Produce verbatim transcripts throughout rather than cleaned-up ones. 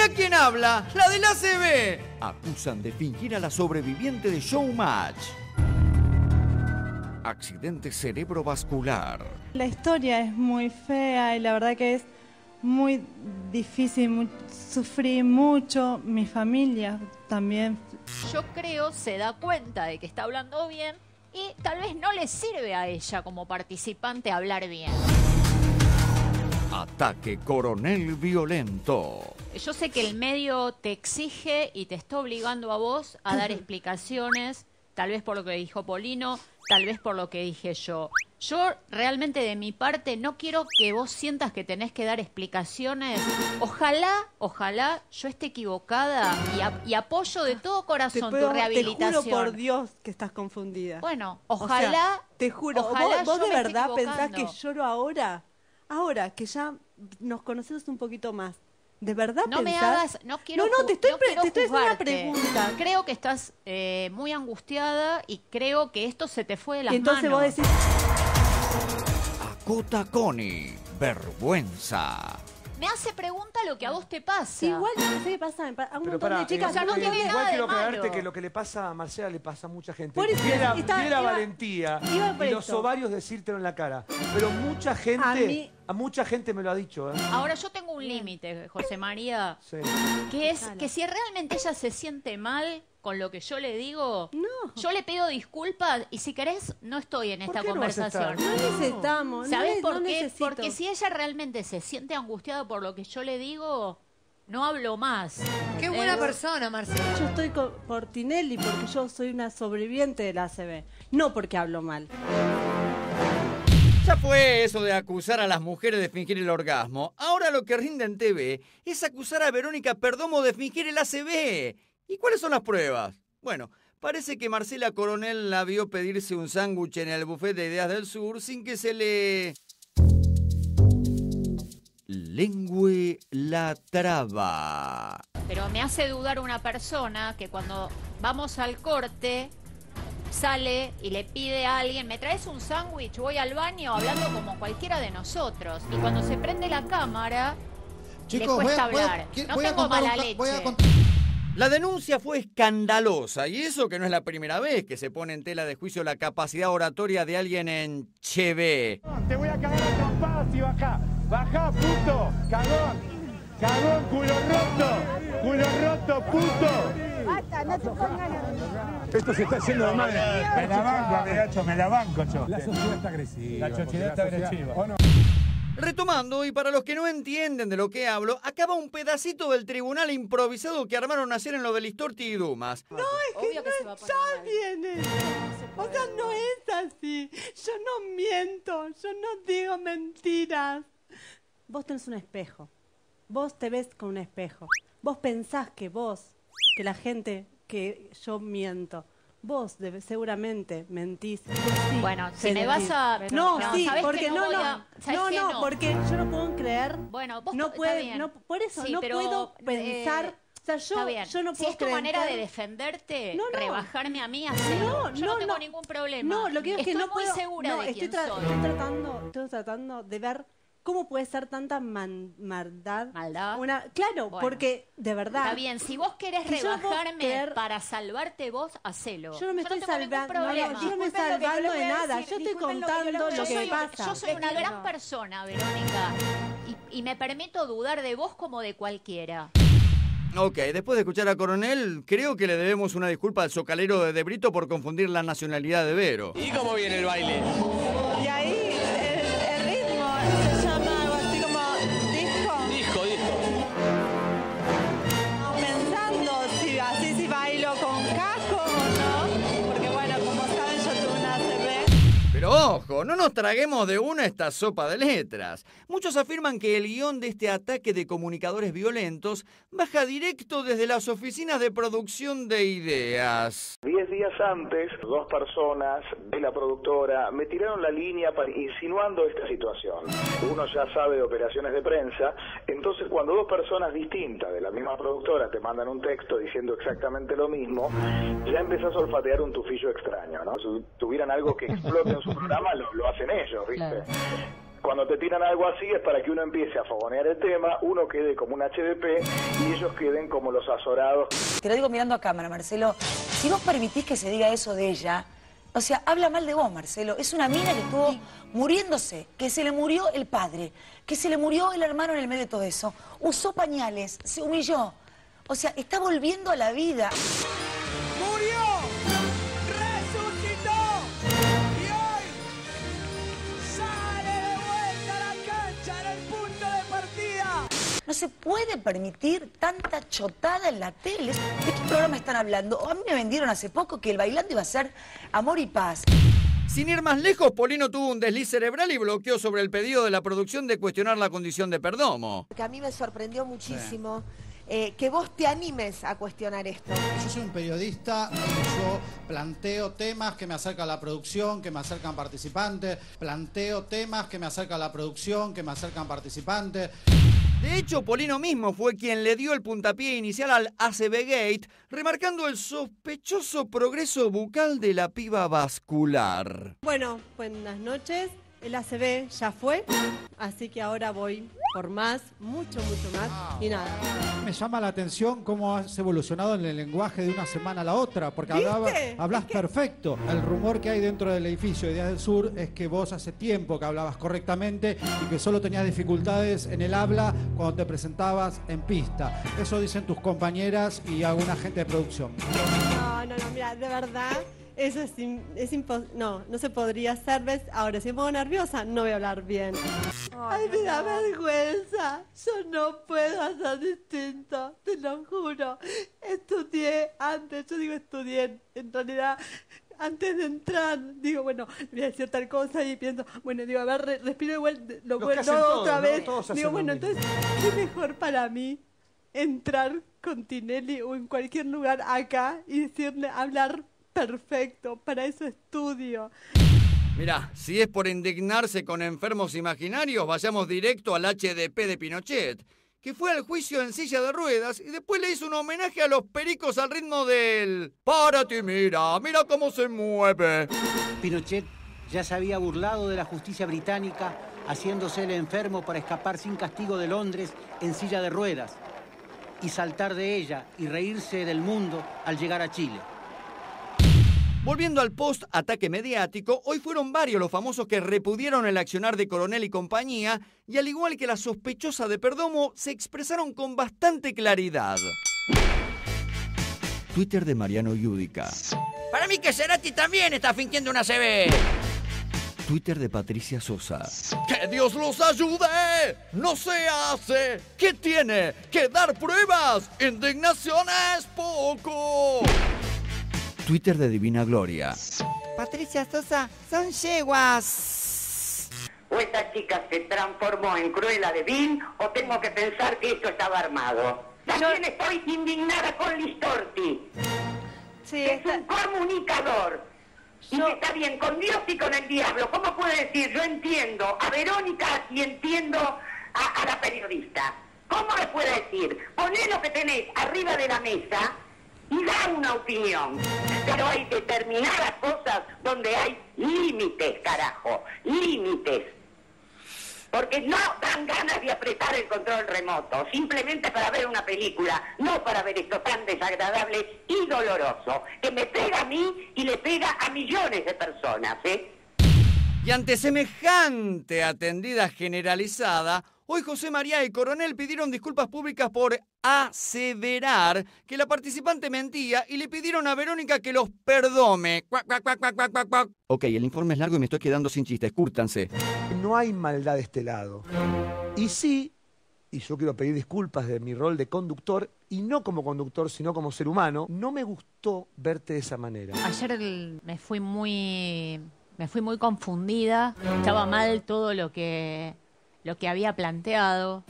Mira quién habla, la del A C B. Acusan de fingir a la sobreviviente de Showmatch. Accidente cerebrovascular. La historia es muy fea y la verdad que es muy difícil, muy, sufrí mucho, mi familia también. Yo creo se da cuenta de que está hablando bien y tal vez no le sirve a ella como participante hablar bien. Ataque coronel violento. Yo sé que el medio te exige y te está obligando a vos a dar explicaciones, tal vez por lo que dijo Polino, tal vez por lo que dije yo. Yo realmente de mi parte no quiero que vos sientas que tenés que dar explicaciones. Ojalá, ojalá yo esté equivocada y, a, y apoyo de todo corazón puedo, tu rehabilitación. Te juro por Dios que estás confundida. Bueno, ojalá, o sea, te juro, ojalá vos, vos yo de me verdad esté pensás que equivocando. lloro ahora, ahora que ya nos conocemos un poquito más. ¿De verdad No me pensás? hagas, no quiero No, no, te estoy, no pre- quiero te estoy haciendo una juzgarte. pregunta. Creo que estás eh, muy angustiada y creo que esto se te fue de las Y entonces manos. vos decís... Acota Connie. Vergüenza. Me hace pregunta lo que a vos te pasa. Igual no sé qué pasa, a un Pero montón pará, de chicas... o sea, no eh, tiene igual nada de quiero aclararte malo. que lo que le pasa a Marcela le pasa a mucha gente. Por eso, Viera, está- viera iba- valentía iba por y los esto. ovarios decírtelo en la cara. Pero mucha gente, A a, mí- mucha gente me lo ha dicho. ¿eh? Ahora yo tengo un límite, José María, Sí. que es que si realmente ella se siente mal con lo que yo le digo, No. yo le pido disculpas y si querés no estoy en esta qué no vas a conversación. estar? No necesitamos, ¿Sabés no, por no qué? necesito. Porque si ella realmente se siente angustiada por lo que yo le digo, no hablo más. Qué buena Eh, persona, Marcela. Yo estoy con, por Tinelli porque yo soy una sobreviviente de la A C B, no porque hablo mal. Ya fue eso de acusar a las mujeres de fingir el orgasmo. Ahora lo que rinde en T V es acusar a Verónica Perdomo de fingir el A C B. ¿Y cuáles son las pruebas? Bueno, parece que Marcela Coronel la vio pedirse un sándwich en el buffet de Ideas del Sur sin que se le... lengüe la traba. Pero me hace dudar una persona que cuando vamos al corte sale y le pide a alguien, ¿me traes un sándwich? Voy al baño hablando como cualquiera de nosotros. Y cuando se prende la cámara, Chicos, le voy cuesta a, voy a- hablar. qui- No voy a tengo contar un mala ca- leche. voy a contar- La denuncia fue escandalosa, y eso que no es la primera vez que se pone en tela de juicio la capacidad oratoria de alguien en Cheve. Te voy a cagar a trompadas y bajá. Bajá, puto. Cagón. Cagón, culo roto. Culo roto, puto. Basta, no te pongan. Esto se está haciendo de madre. Me la banco, amigacho, me la banco, yo. La sociedad está agresiva. La sociedad está agresiva. ¿O no? Retomando, y para los que no entienden de lo que hablo, acaba un pedacito del tribunal improvisado que armaron ayer en lo de Listorti y Dumas. No, es que Obvio que no se va a poner está mal. bien eso. O sea, no es así. Yo no miento, yo no digo mentiras. Vos tenés un espejo. Vos te ves con un espejo. Vos pensás que vos, que la gente, que yo miento. Vos debe, seguramente mentís. Vos sí Bueno, si te me decís. vas a... No, no, sí, ¿sabés porque que no, voy no. a- ¿sabés No, que no, porque yo no puedo creer. Bueno, vos no está puede, bien. no, por eso Sí, no pero, puedo pensar. eh, o sea, yo, Está bien. yo no Si puedo es tu creer- manera de defenderte, No, no. rebajarme a mí, hacelo. No, Yo no, no, tengo no. ningún problema. No, lo que digo es que Estoy no muy puedo. segura no, de estoy, quién tra- soy. estoy tratando, estoy tratando de ver cómo puede ser tanta man- maldad. ¿Maldad? Una, claro, Bueno. porque de verdad. Está bien, si vos querés Si yo puedo rebajarme creer- para salvarte vos, hacelo. Yo no me estoy tengo ningún salvando, no, no, problema. yo no me Disculpen lo que yo salvando les de voy a nada. decir, Yo estoy disculpen lo que yo les contando voy a lo Yo que soy, pasa. yo soy una gran persona, Verónica, y, y me permito dudar de vos como de cualquiera. Ok, después de escuchar a Coronel, creo que le debemos una disculpa al socalero de De Brito por confundir la nacionalidad de Vero. ¿Y cómo viene el baile? Y ahí el, el ritmo se llama algo así como disco. Disco, disco. Pensando si así si bailo con casco o no. Porque bueno, como saben yo tuve una A C B. Pero ojo, no nos traguemos de una esta sopa de letras. Muchos afirman que el guión de este ataque de comunicadores violentos baja directo desde las oficinas de producción de Ideas. Diez días antes, dos personas de la productora me tiraron la línea para, insinuando esta situación. Uno ya sabe de operaciones de prensa, entonces cuando dos personas distintas de la misma productora te mandan un texto diciendo exactamente lo mismo, ya empezás a olfatear un tufillo extraño, ¿no? Si tuvieran algo que explote en su programa, lo, lo hacen ellos, ¿viste? Claro. Cuando te tiran algo así es para que uno empiece a fogonear el tema, uno quede como un H D P y ellos queden como los azorados. Te lo digo mirando a cámara, Marcelo. Si vos permitís que se diga eso de ella, o sea, habla mal de vos, Marcelo. Es una mina que estuvo muriéndose, que se le murió el padre, que se le murió el hermano en el medio de todo eso. Usó pañales, se humilló. O sea, está volviendo a la vida. ¡Murió! ¡Resucitó! Y hoy sale de vuelta a la cancha en el punto de partida. No se puede permitir tanta chotada en la tele. ¿De qué programa están hablando? A mí me vendieron hace poco que el bailando iba a ser amor y paz. Sin ir más lejos, Polino tuvo un desliz cerebral y bloqueó sobre el pedido de la producción de cuestionar la condición de Perdomo. Que a mí me sorprendió muchísimo. Sí. Eh, que vos te animes a cuestionar esto. Yo soy un periodista, yo planteo temas que me acercan a la producción, que me acercan participantes, planteo temas que me acercan a la producción, que me acercan participantes. De hecho, Polino mismo fue quien le dio el puntapié inicial al A C B Gate, remarcando el sospechoso progreso bucal de la piba vascular. Bueno, buenas noches. El A C B ya fue, así que ahora voy por más, mucho, mucho más, y nada. Me llama la atención cómo has evolucionado en el lenguaje de una semana a la otra, porque hablaba, hablas perfecto. El rumor que hay dentro del edificio de Días del Sur es que vos hace tiempo que hablabas correctamente y que solo tenías dificultades en el habla cuando te presentabas en pista. Eso dicen tus compañeras y alguna gente de producción. No, no, no, mira, de verdad... Eso es, es imposible. No, no se podría hacer. ¿Ves? Ahora, si me pongo nerviosa, no voy a hablar bien. Ay, me da vergüenza. Yo no puedo hacer distinto, te lo juro. Estudié antes, yo digo estudié, en realidad, antes de entrar, digo, bueno, voy a decir tal cosa y pienso, bueno, digo, a ver, re, respiro igual, lo vuelvo otra vez. ¿No? Digo, bueno, entonces, ¿qué mejor para mí entrar con Tinelli o en cualquier lugar acá y decirle, hablar perfecto, para eso estudio? Mirá, si es por indignarse con enfermos imaginarios, vayamos directo al H D P de Pinochet, que fue al juicio en silla de ruedas y después le hizo un homenaje a los pericos al ritmo del "Párate, mira, mira cómo se mueve". Pinochet ya se había burlado de la justicia británica, haciéndose el enfermo para escapar sin castigo de Londres en silla de ruedas y saltar de ella y reírse del mundo al llegar a Chile. Volviendo al post-ataque mediático, hoy fueron varios los famosos que repudiaron el accionar de Coronel y compañía y, al igual que la sospechosa de Perdomo, se expresaron con bastante claridad. Twitter de Mariano Yudica. Para mí que Cerati también está fingiendo una C B. Twitter de Patricia Sosa. ¡Que Dios los ayude! ¡No se hace! ¿Qué tiene? ¿Que dar pruebas? ¡Indignación es poco! Twitter de Divina Gloria. Patricia Sosa, son yeguas. O esta chica se transformó en Cruella de Vil, o tengo que pensar que esto estaba armado. También Yo... estoy indignada con Listorti. Sí, que está... es un comunicador. Yo... Y que está bien con Dios y con el diablo. ¿Cómo puede decir? Yo entiendo a Verónica y entiendo a, a la periodista. ¿Cómo le puede decir? Poné lo que tenés arriba de la mesa y da una opinión, pero hay determinadas cosas donde hay límites, carajo, límites, porque no dan ganas de apretar el control remoto, simplemente para ver una película, no para ver esto tan desagradable y doloroso, que me pega a mí y le pega a millones de personas, ¿eh? Y ante semejante atendida generalizada, hoy José María y Coronel pidieron disculpas públicas por aseverar que la participante mentía y le pidieron a Verónica que los perdone. Cuac, cuac, cuac, cuac, cuac, cuac. Ok, el informe es largo y me estoy quedando sin chistes, cúrtanse. No hay maldad de este lado. Y sí, y yo quiero pedir disculpas de mi rol de conductor, y no como conductor, sino como ser humano, no me gustó verte de esa manera. Ayer el, me fui muy... me fui muy confundida. Estaba mal todo lo que... lo que había planteado.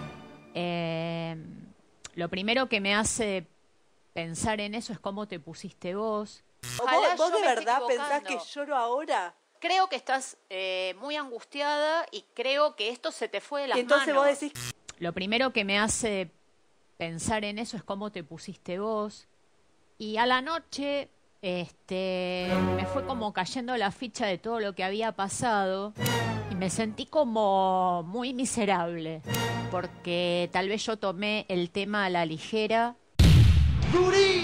Eh, lo primero que me hace pensar en eso es cómo te pusiste vos. Ojalá ¿Vos, vos de verdad pensás que lloro ahora? Creo que estás eh, muy angustiada y creo que esto se te fue de las Entonces manos. Entonces vos decís... Lo primero que me hace pensar en eso es cómo te pusiste vos. Y a la noche este, me fue como cayendo la ficha de todo lo que había pasado. Y me me sentí como muy miserable, porque tal vez yo tomé el tema a la ligera. ¡Durísimo!